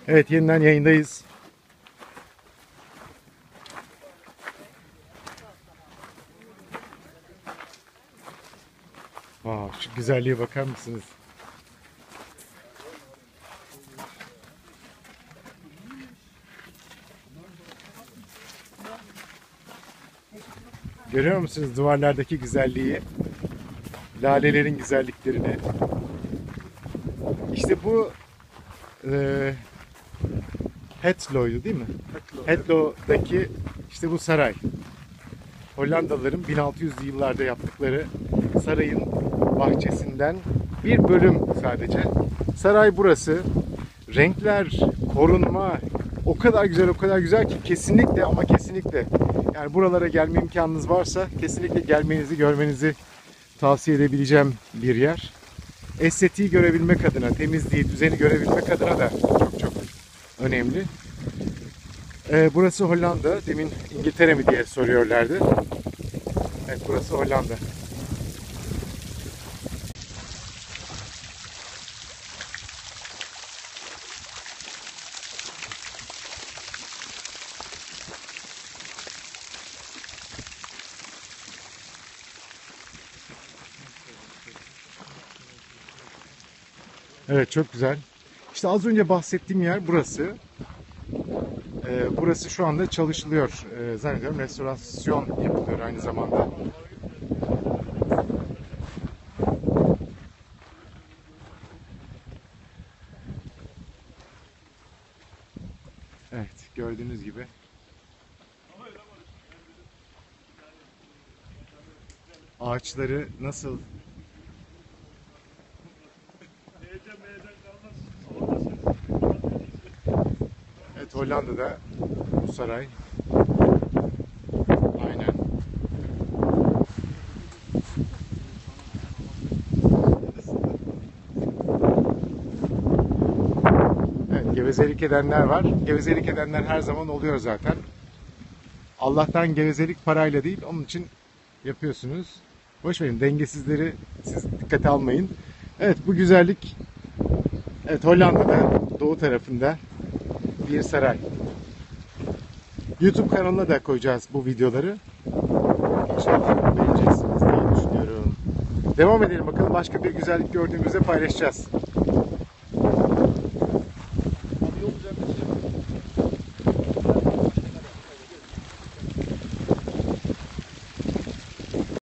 Evet, yeniden yayındayız. Şu güzelliğe bakar mısınız? Görüyor musunuz duvarlardaki güzelliği? Lalelerin güzelliklerini. İşte bu Heklo'ydu değil mi? Heklo'daki işte bu saray. Hollandalıların 1600'lü yıllarda yaptıkları sarayın bahçesinden bir bölüm sadece. Saray burası. Renkler, korunma o kadar güzel, o kadar güzel ki kesinlikle ama kesinlikle yani buralara gelme imkanınız varsa kesinlikle gelmenizi, görmenizi tavsiye edebileceğim bir yer. Estetiği görebilmek adına, temizliği, düzeni görebilmek adına da çok çok önemli. Burası Hollanda. Demin İngiltere mi diye soruyorlardı. Evet, burası Hollanda. Evet, çok güzel. İşte az önce bahsettiğim yer burası. Burası şu anda çalışılıyor. Zannediyorum restorasyon yapılıyor aynı zamanda. Evet, gördüğünüz gibi. Ağaçları nasıl? Evet, Hollanda'da bu saray. Aynen. Evet, gevezelik edenler var. Gevezelik edenler her zaman oluyor zaten. Allah'tan gevezelik parayla değil, onun için yapıyorsunuz. Boş verin, dengesizleri siz dikkate almayın. Evet, bu güzellik, evet, Hollanda'da doğu tarafında bir saray. YouTube kanalına da koyacağız bu videoları. İnşallah beğeneceksiniz diye düşünüyorum. Devam edelim bakalım, başka bir güzellik gördüğümüzde paylaşacağız.